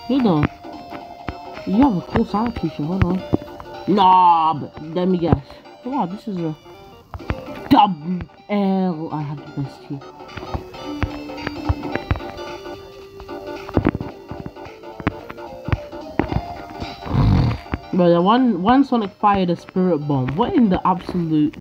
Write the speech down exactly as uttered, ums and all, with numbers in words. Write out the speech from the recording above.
Hold on. You have a cool sound feature. Hold on. Nah, but let me guess. Wow, this is a double L. I have the best here. But the one one Sonic fired a spirit bomb. What in the absolute